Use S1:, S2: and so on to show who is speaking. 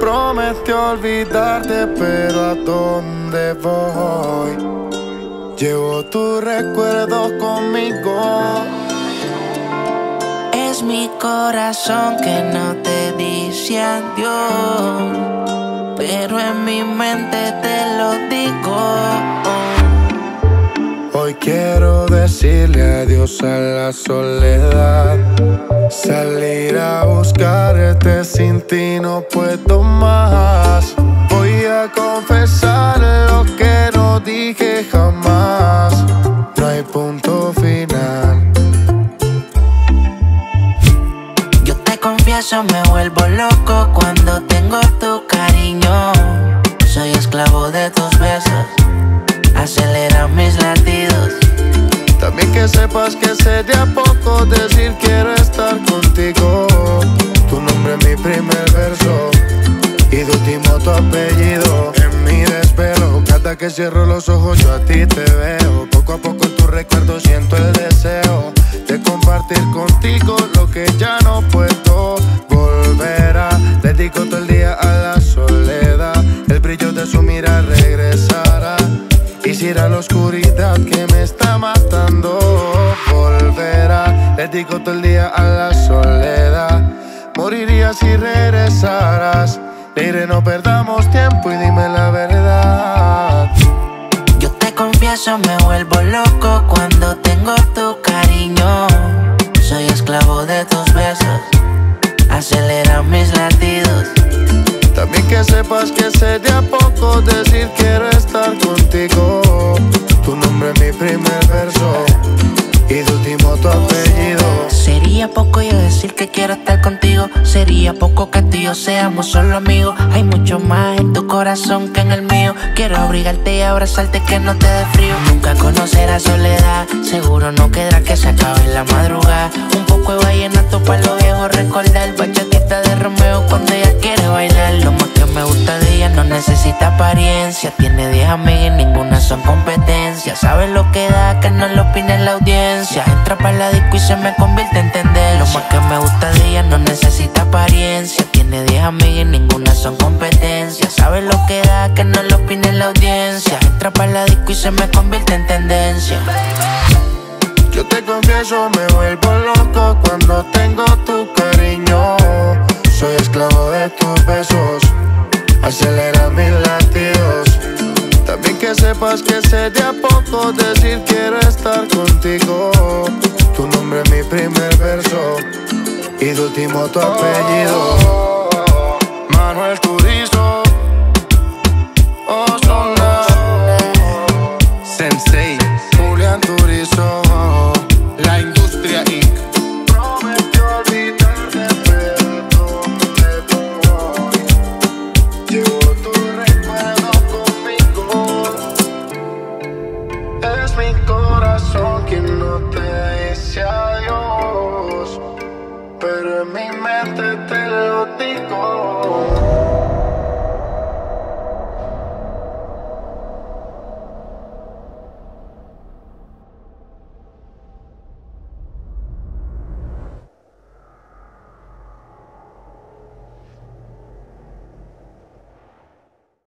S1: Prometió olvidarte, pero ¿a dónde voy? Llevo tus recuerdos conmigo.
S2: Es mi corazón que no te dice adiós, pero en mi mente te lo digo.
S1: Hoy quiero decirle adiós a la soledad. Salir a buscarte, sin ti no puedo más. Voy a confesar lo que no dije jamás. No hay punto final.
S2: Yo te confieso, me vuelvo loco cuando tengo tu cariño. Soy esclavo de tus besos, acelera mis latidos.
S1: También que sepas que sé de a poco decir quiero estar contigo. Tu nombre es mi primer verso y de último tu apellido. En mi desvelo, cada que cierro los ojos yo a ti te veo. Poco a poco en tu recuerdo siento el deseo de compartir contigo lo que ya no puedo volver a. Dedico todo el día a la soledad, el brillo de su mirada regresará. Quisiera la oscuridad que me está matando volverá. Dedico todo el día a la soledad. Moriría si regresaras. Diré no perdamos tiempo y dime la verdad.
S2: Yo te confieso, me vuelvo loco cuando tengo tu cariño. Soy esclavo de tus besos, acelera mis latidos.
S1: También que sepas que sé de a poco decir quiero estar contigo. Tu nombre es mi primer verso y de último tu apellido.
S2: Sería poco yo decir que quiero estar contigo. Sería poco que tú y yo seamos solo amigos. Hay mucho más en tu corazón que en el mío. Quiero abrigarte y abrazarte que no te dé frío. Nunca conocerás soledad, seguro no quedará que se acabe la madrugada. Un poco de vallenato para los viejos recordar. Bachatita de Romeo cuando ella quiere bailar. Lo más que me gusta de ella no necesita apariencia. Tiene 10 amigas y ninguna son competencia. Sabe lo que da, que no lo opine la audiencia. Entra para la disco y se me convierte en tendencia. Lo más que me gusta de ella no necesita apariencia. Tiene 10 amigas y ninguna son competencia. Sabe lo que da, que no lo opine la audiencia. Entra para la disco y se me convierte en tendencia.
S1: Yo te confieso, me vuelvo loco cuando tengo tu cariño. Soy esclavo de tus besos, acelera mis latidos. También que sepas que sé de a poco decir quiero estar contigo. Tu nombre es mi primer verso y de último tu apellido. Manuel Turizo, Ozuna,
S3: Sensei,
S1: Julián Turizo,
S3: La Industria Inc.
S1: prometió olvidarte, pero ¿dónde voy? Llevo tu recuerdo conmigo. Es mi corazón quien no te dice adiós, pero en mi mente te lo digo.